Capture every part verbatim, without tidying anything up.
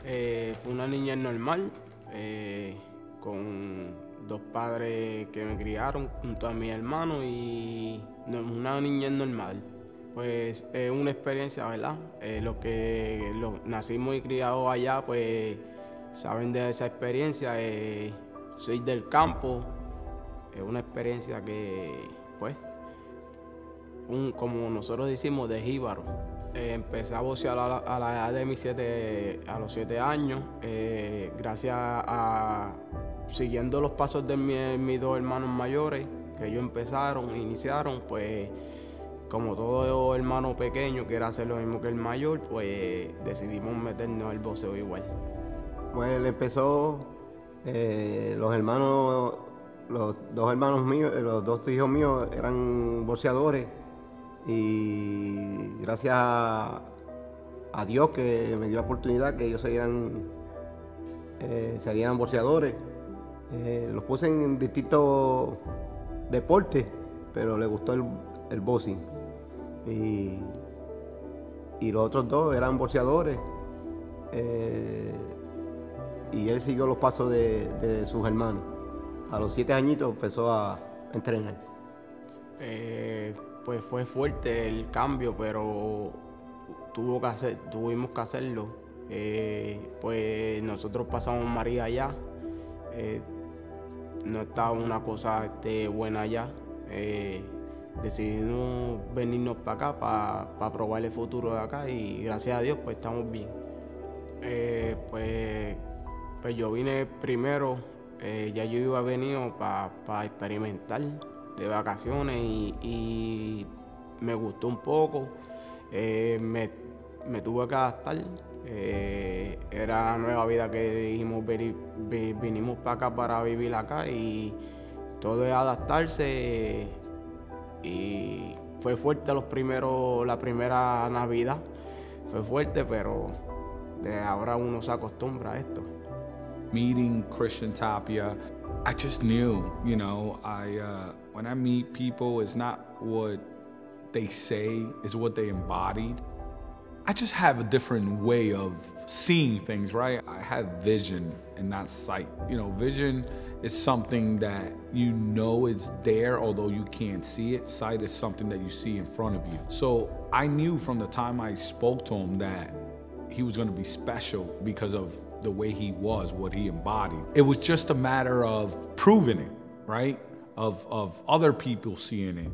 Eh, fue una niñez normal, eh, con dos padres que me criaron junto a mi hermano y una niñez normal. Pues es una experiencia, ¿verdad? Eh, los que los nacimos y criados allá, pues saben de esa experiencia. Eh, soy del campo, es una experiencia que, pues, un, como nosotros decimos, de jíbaro. Eh, empecé a boxear a la, a la edad de mis siete, a los siete años, eh, gracias a, siguiendo los pasos de mi, mis dos hermanos mayores, que ellos empezaron, iniciaron, pues, como todo hermano pequeño quiere hacer lo mismo que el mayor, pues decidimos meternos al boxeo igual. Pues él empezó, eh, los hermanos, los dos hermanos míos, los dos hijos míos eran boxeadores y gracias a, a Dios que me dio la oportunidad que ellos serían, eh, serían boxeadores. Eh, los puse en distintos deportes, pero les gustó el, el boxing. Y, y los otros dos eran boxeadores, eh, y él siguió los pasos de, de sus hermanos. A los siete añitos empezó a entrenar. Eh, pues fue fuerte el cambio, pero tuvo que hacer, tuvimos que hacerlo. Eh, pues nosotros pasamos María allá, eh, no estaba una cosa este, buena allá. Eh, decidimos venirnos para acá para pa probar el futuro de acá y gracias a Dios pues estamos bien. Eh, pues, pues yo vine primero, eh, ya yo iba venido para pa experimentar de vacaciones y, y me gustó un poco, eh, me, me tuve que adaptar. Eh, era la nueva vida que dijimos, venir, vinimos para acá para vivir acá y todo es adaptarse. Y fue fuerte los primeros, la primera Navidad, fue fuerte, pero de ahora uno se acostumbra a esto. Meeting Christian Tapia, I just knew, you know, I uh, when I meet people, it's not what they say, it's what they embodied. I just have a different way of seeing things, right? I have vision and not sight. You know, vision is something that you know it's there, although you can't see it. Sight is something that you see in front of you. So I knew from the time I spoke to him that he was gonna be special because of the way he was, what he embodied. It was just a matter of proving it, right? Of, of other people seeing it.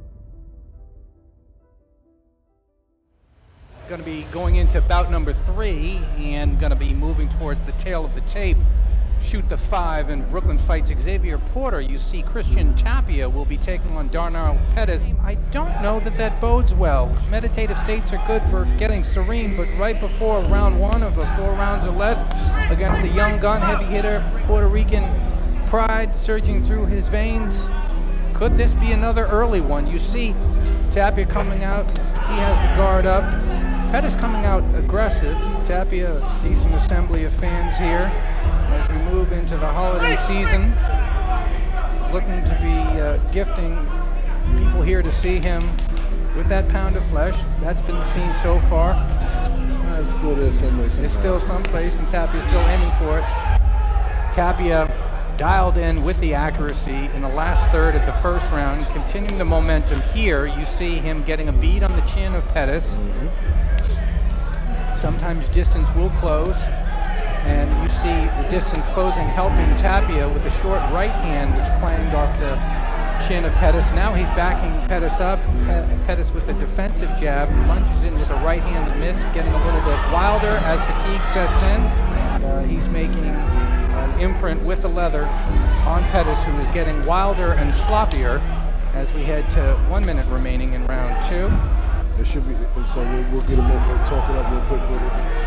Going to be going into bout number three and going to be moving towards the tail of the tape. Shoot the five in Brooklyn Fights Xavier Porter. You see Christian Tapia will be taking on Darnell Pettis. I don't know that that bodes well. Meditative states are good for getting serene, but right before round one of a four rounds or less against the young gun heavy hitter, Puerto Rican pride surging through his veins. Could this be another early one? You see Tapia coming out. He has the guard up. Pettis coming out aggressive. Tapia, decent assembly of fans here as we move into the holiday season. Looking to be uh, gifting people here to see him with that pound of flesh. That's been seen so far. Uh, it's still there someplace. It's still someplace, and Tapia's still aiming for it. Tapia dialed in with the accuracy in the last third of the first round, continuing the momentum here. You see him getting a bead on the chin of Pettis. Mm-hmm. Sometimes distance will close, and you see the distance closing, helping Tapia with the short right hand, which clanged off the chin of Pettis. Now he's backing Pettis up. Pettis with the defensive jab, lunges in with a right hand that missed, getting a little bit wilder as fatigue sets in. Uh, he's making an imprint with the leather on Pettis, who is getting wilder and sloppier as we head to one minute remaining in round two. It should be, so we'll, we'll get him over and talk it up real quick with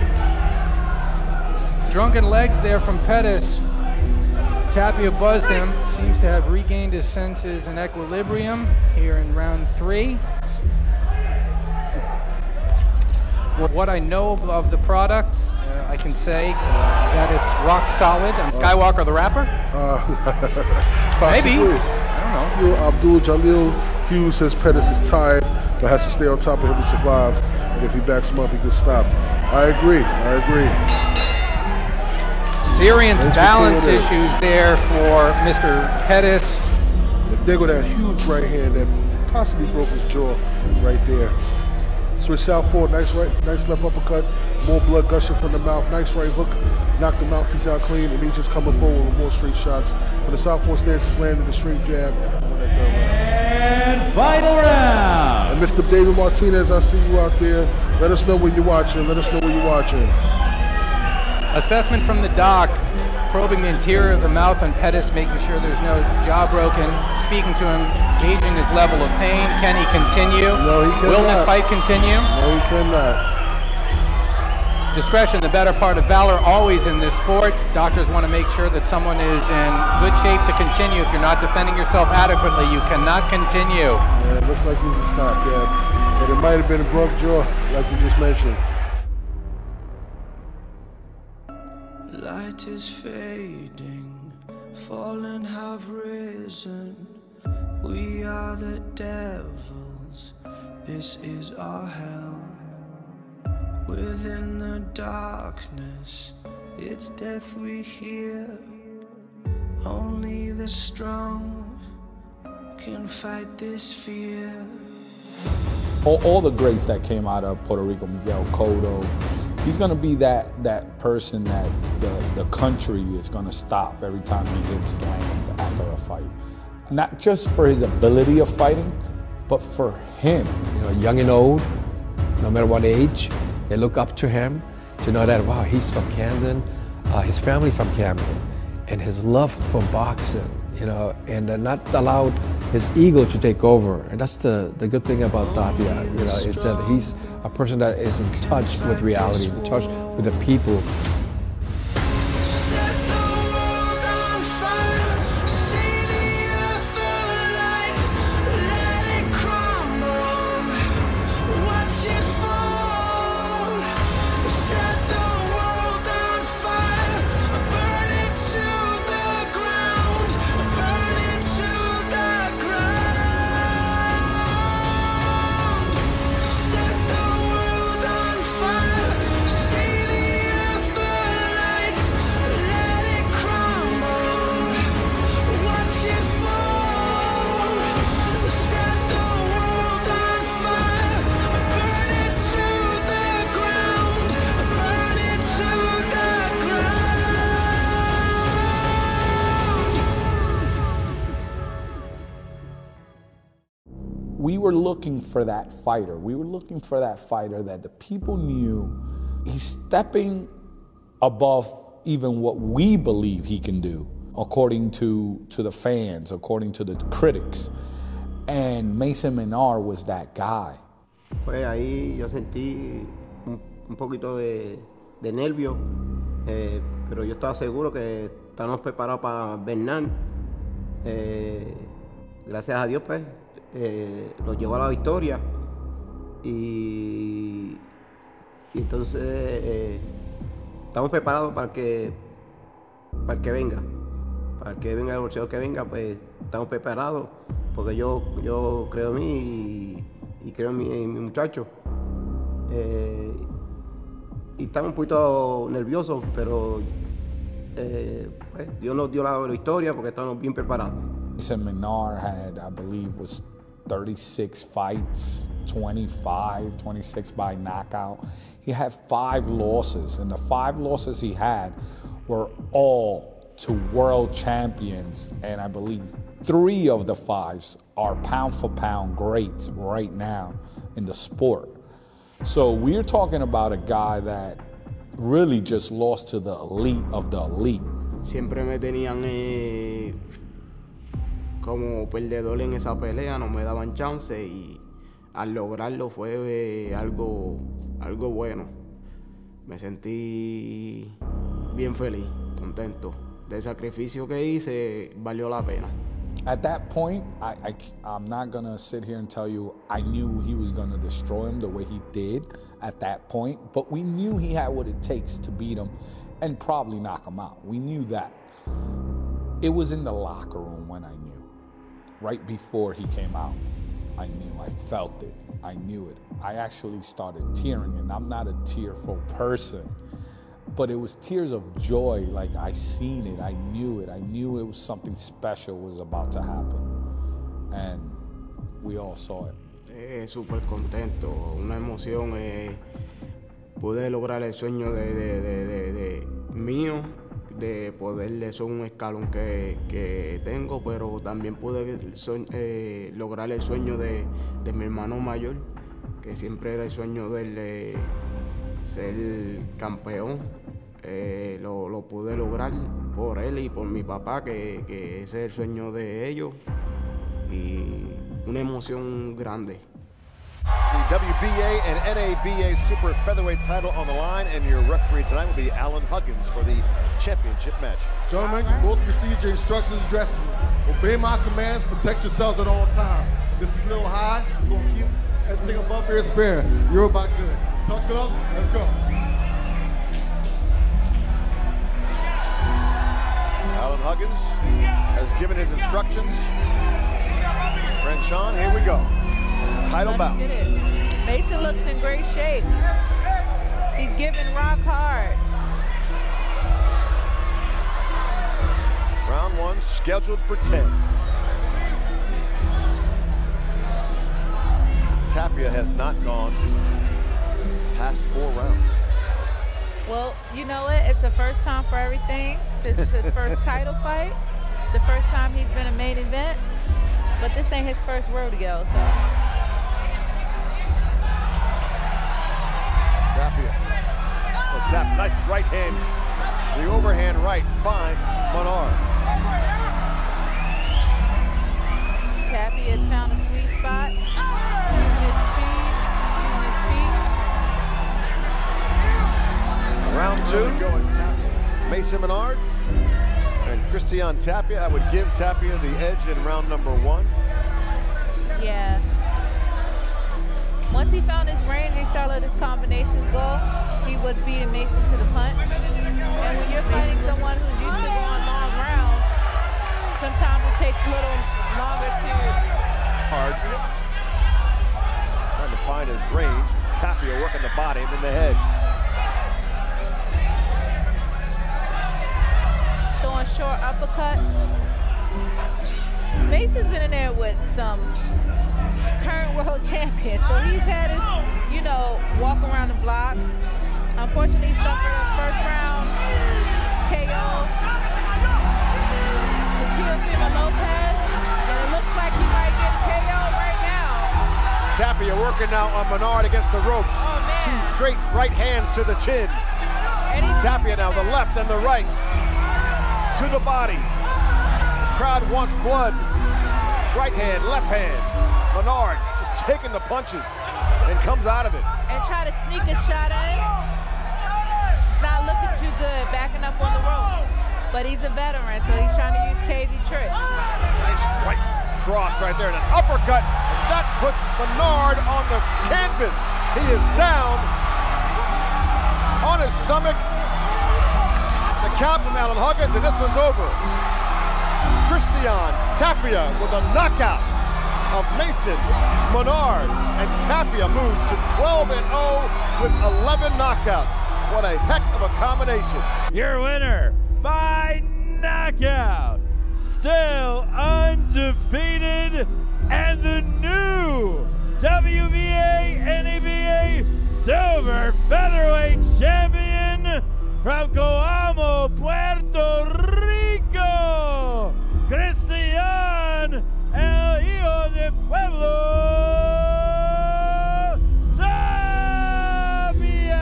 it. Drunken legs there from Pettis. Tapia buzzed him, seems to have regained his senses and equilibrium here in round three. What I know of the product, uh, I can say that it's rock solid. And Skywalker the rapper? Uh, Maybe. I don't know. You know, Abdul Jalil Hughes says Pettis is tired, but has to stay on top of him to survive. And if he backs him up, he gets stopped. I agree. I agree. Serious Thanks for balance tuning in. issues there for Mister Pettis. There go that huge right hand that possibly broke his jaw right there. Switch southpaw, nice right, nice left uppercut, more blood gushing from the mouth, nice right hook, knocked the mouthpiece out clean, and he's just coming forward with more straight shots. When the southpaw stance is landing the straight jab, and won that third round. And final round. And Mister David Martinez, I see you out there. Let us know where you're watching. Let us know where you're watching. Assessment from the doc, probing the interior of the mouth on Pettis, making sure there's no jaw broken, speaking to him, gauging his level of pain. Can he continue? No, he cannot. Will this fight continue? No, he cannot. Discretion, the better part of valor, always in this sport. Doctors want to make sure that someone is in good shape to continue. If you're not defending yourself adequately, you cannot continue. Yeah, it looks like he can stop, yeah. But it might have been a broke jaw, like you just mentioned. Light is fading, fallen have risen. We are the devils, this is our hell. Within the darkness, it's death we hear. Only the strong can fight this fear. All, all the greats that came out of Puerto Rico, Miguel Cotto, he's going to be that that person that the, the country is going to stop every time he hits land after a fight. Not just for his ability of fighting, but for him. You know, young and old, no matter what age, they look up to him to know that, wow, he's from Camden, uh, his family from Camden, and his love for boxing, you know, and uh, not allowed his ego to take over. And that's the, the good thing about Tapia, you know, it's that he's a person that is in touch with reality, in touch with the people. Set the world on fire, see the earth alight, let it crumble, watch it fall. Set the world on fire, burn it to the ground, burn it to the ground. Set the world on fire, see the earth alight, let it crumble, watch it fall. Set the world on fire, burn it to the ground, burn it to the ground. We were looking for that fighter. We were looking for that fighter that the people knew he's stepping above even what we believe he can do, according to, to the fans, according to the critics. And Mason Menard was that guy. Pues ahí yo sentí un, un poquito de, de nervio, eh, pero yo estaba seguro que estábamos preparados para Bernal. Eh, gracias a Dios, pues, eh, lo llevó a la victoria. Y, y entonces eh, estamos preparados para que, para el que venga. Para el que venga, el boxeador que venga, pues estamos preparados, porque yo, yo creo en mí y, y creo en mi, en mi muchacho. Eh, y estamos un poquito nerviosos, pero eh, pues, Dios nos dio la victoria porque estamos bien preparados. Mason Menard had, I believe, was thirty-six fights, twenty-five, twenty-six by knockout. He had five losses, and the five losses he had were all to world champions, and I believe three of the fives are pound for pound greats right now in the sport. So we're talking about a guy that really just lost to the elite of the elite. Siempre me tenían eh, como perdedor en esa pelea, no me daban chance y al lograrlo fue eh, algo, algo bueno. Me sentí bien feliz, contento. Del sacrificio que hice, valió la pena. At that point, I, I, I'm not going to sit here and tell you I knew he was going to destroy him the way he did at that point, but we knew he had what it takes to beat him and probably knock him out. We knew that. It was in the locker room when I knew. Right before he came out, I knew. I felt it. I knew it. I actually started tearing, and I'm not a tearful person, but it was tears of joy. Like I seen it, I knew it, I knew it was something special was about to happen, and we all saw it. Eh, súper contento, una emoción. Eh, pude lograr el sueño de, de, de, de, de mío, de poder, eso es un escalón que, que tengo, pero también pude so, eh, lograr el sueño de, de mi hermano mayor, que siempre era el sueño de él, de ser campeón. Eh, lo, lo pude lograr por él y por mi papá, que, que ese es el sueño de ellos, y una emoción grande. The W B A and N A B A Super Featherweight title on the line, and your referee tonight will be Alan Huggins for the championship match. Gentlemen, you both received your instructions in dressing room. Obey my commands, protect yourselves at all times. This is a little high. We're going to keep everything above here sparing. You're about good. Touch gloves, let's go. Alan Huggins has given his instructions. Friend Sean, here we go. Title bout. Mason looks in great shape. He's giving rock hard. Round one scheduled for ten. Tapia has not gone past four rounds. Well, you know what? It's the first time for everything. This is his first title fight. The first time he's been a main event. But this ain't his first rodeo, so. Tapia. Oh, tap, nice right hand. The overhand right finds Menard. Tapia has found a sweet spot. Using his speed, using his feet. Round two, Mason Menard and Christian Tapia. I would give Tapia the edge in round number one. Yeah. Once he found his range, he started letting his combinations go. He was beating Mason to the punch. And when you're fighting someone who's used to going long rounds, sometimes it takes a little longer to... Hard. Trying to find his range. Tapia working the body and then the head. Throwing short uppercuts. Mason's been in there with some current world champions, so he's had his, you know, walk around the block. Unfortunately, he suffered a first round K O to Teofimo Lopez, and it looks like he might get a K O right now. Tapia working now on Menard against the ropes. Oh, man. Two straight right hands to the chin. Tapia now the left and the right to the body. Crowd wants blood. Right hand, left hand. Menard just taking the punches and comes out of it. And try to sneak a shot in. It's not looking too good, backing up on the ropes. But he's a veteran, so he's trying to use crazy tricks. Nice right cross right there and an uppercut. And that puts Menard on the canvas. He is down on his stomach. The count from Alan Huggins, and this one's over. Christian Tapia with a knockout of Mason Menard, and Tapia moves to twelve and oh with eleven knockouts. What a heck of a combination. Your winner by knockout, still undefeated, and the new W B A N A B A Silver Featherweight Champion from Coamo, Puerto Rico, Christian El Hijo de Pueblo Tapia.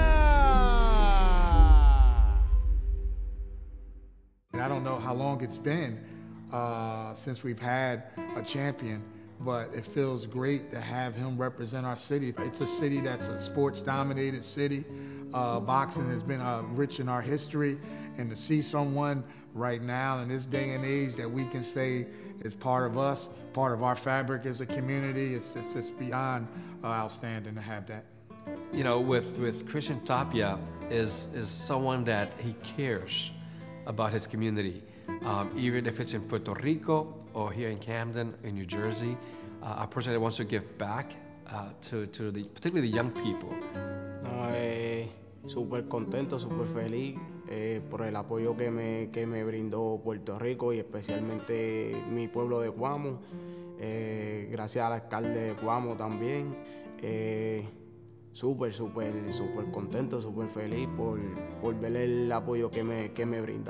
I don't know how long it's been uh, since we've had a champion, but it feels great to have him represent our city. It's a city that's a sports-dominated city. Uh, boxing has been uh, rich in our history, and to see someone right now in this day and age that we can say is part of us, part of our fabric as a community, it's, it's just beyond uh, outstanding to have that. You know, with, with Christian Tapia is, is someone that he cares about his community, um, even if it's in Puerto Rico or here in Camden, in New Jersey, uh, a person that wants to give back uh, to, to the, particularly the young people. No, eh, súper contento, súper feliz eh, por el apoyo que me, que me brindó Puerto Rico y especialmente mi pueblo de Cuamo. Eh, gracias al alcalde de Cuamo también. Eh, súper, súper, súper contento, súper feliz por, por ver el apoyo que me, que me brindan.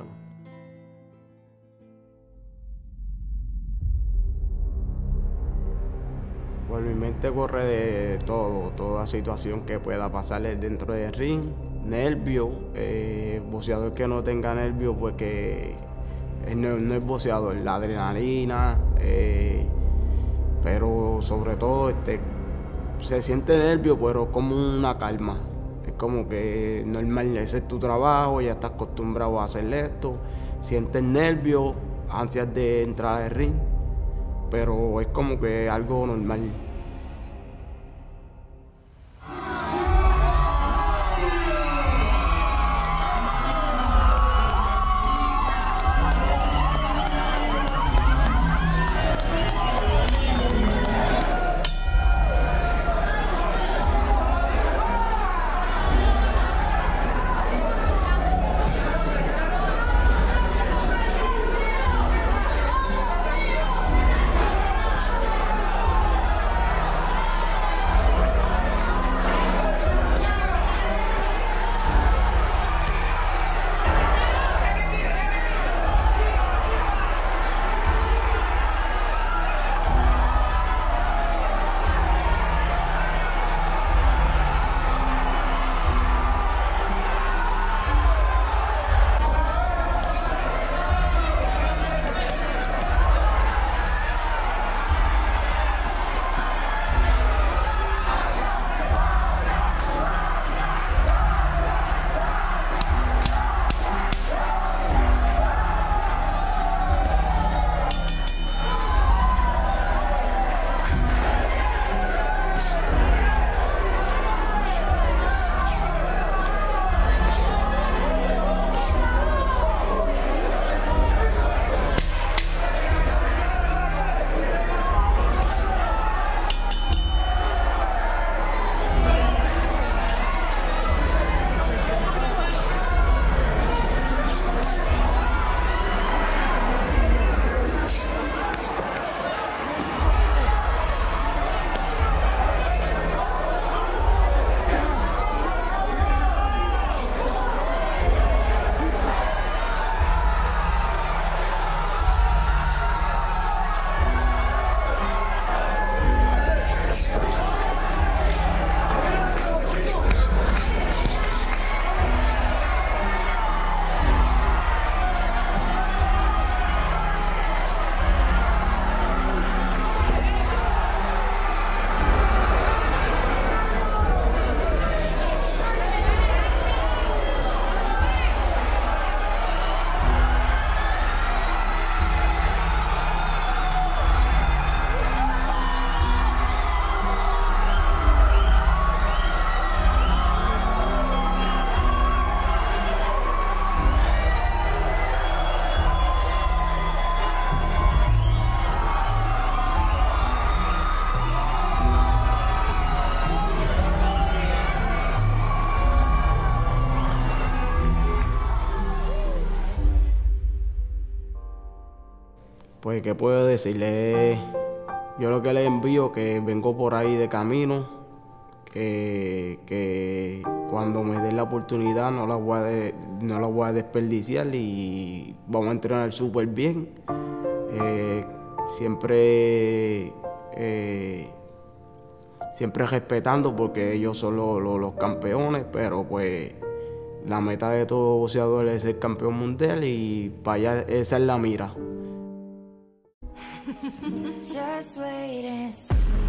Por mi mente corre de todo, toda situación que pueda pasarle dentro del ring, nervio, eh, boxeador que no tenga nervio, pues que no, no es boxeador, la adrenalina, eh, pero sobre todo este, se siente nervio, pero como una calma. Es como que normal, ese es tu trabajo, ya estás acostumbrado a hacer esto, sientes nervio antes de entrar al ring, pero es como que algo normal. Pues, ¿qué puedo decirle? Yo lo que le envío que vengo por ahí de camino, que, que cuando me den la oportunidad no la voy a, de, no la voy a desperdiciar y vamos a entrenar súper bien. Eh, siempre, eh, siempre respetando porque ellos son los, los, los campeones, pero pues la meta de todo boxeador es ser campeón mundial y para allá esa es la mira. Just wait and see.